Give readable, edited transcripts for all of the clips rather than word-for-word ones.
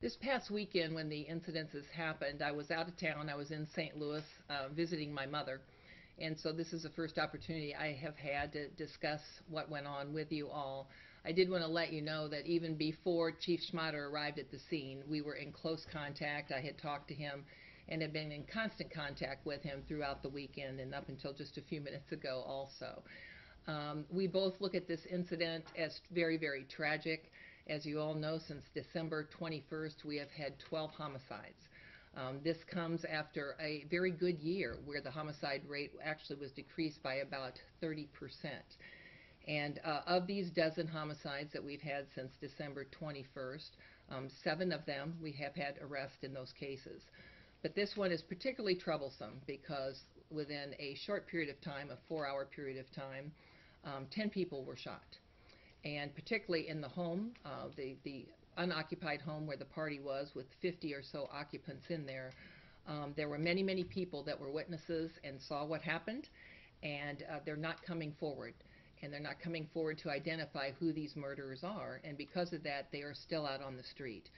This past weekend when the incidences happened, I was out of town. I was in St. Louis visiting my mother. And so this is the first opportunity I have had to discuss what went on with you all. I did want to let you know that even before Chief Schmatter arrived at the scene, we were in close contact. I had talked to him and had been in constant contact with him throughout the weekend and up until just a few minutes ago also. We both look at this incident as very, very tragic. As you all know, since December 21st, we have had 12 homicides. This comes after a very good year where the homicide rate actually was decreased by about 30%. And of these dozen homicides that we've had since December 21st, 7 of them we have had arrests in those cases. But this one is particularly troublesome because within a short period of time, a 4-hour period of time, 10 people were shot. And particularly in the home, the unoccupied home where the party was with 50 or so occupants in there, there were many, many people that were witnesses and saw what happened, and they're not coming forward. And they're not coming forward to identify who these murderers are, and because of that, they are still out on the street.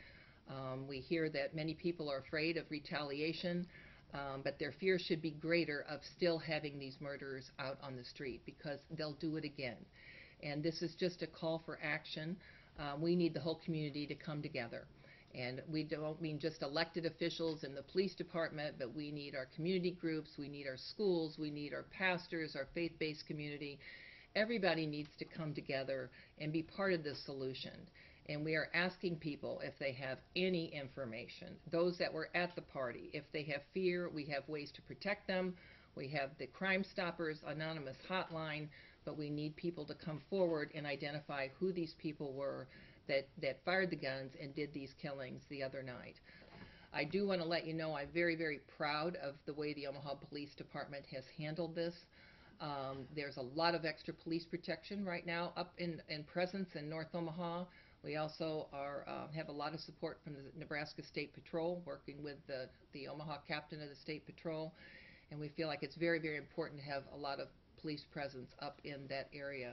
We hear that many people are afraid of retaliation, but their fear should be greater of still having these murderers out on the street because they'll do it again. And this is just a call for action. We need the whole community to come together. And we don't mean just elected officials in the police department, but we need our community groups, we need our schools, we need our pastors, our faith-based community. Everybody needs to come together and be part of this solution. And we are asking people if they have any information, those that were at the party. If they have fear, we have ways to protect them. We have the Crime Stoppers Anonymous hotline, but we need people to come forward and identify who these people were that fired the guns and did these killings the other night. I do want to let you know I'm very, very proud of the way the Omaha Police Department has handled this. There's a lot of extra police protection right now up in presence in North Omaha. We also have a lot of support from the Nebraska State Patrol, working with the Omaha captain of the State Patrol, and we feel like it's very, very important to have a lot of police presence up in that area.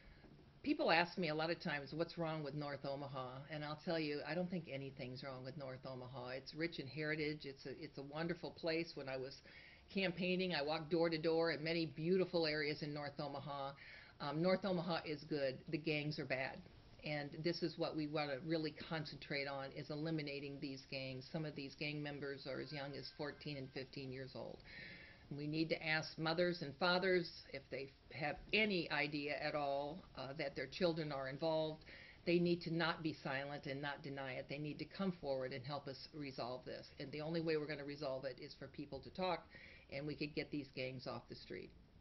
People ask me a lot of times what's wrong with North Omaha, and I'll tell you, I don't think anything's wrong with North Omaha. It's rich in heritage. It's a wonderful place. When I was campaigning, I walked door to door in many beautiful areas in North Omaha. North Omaha is good. The gangs are bad. And this is what we want to really concentrate on, is eliminating these gangs. Some of these gang members are as young as 14 and 15 years old. We need to ask mothers and fathers if they have any idea at all that their children are involved. They need to not be silent and not deny it. They need to come forward and help us resolve this. And the only way we're going to resolve it is for people to talk, and we could get these gangs off the street.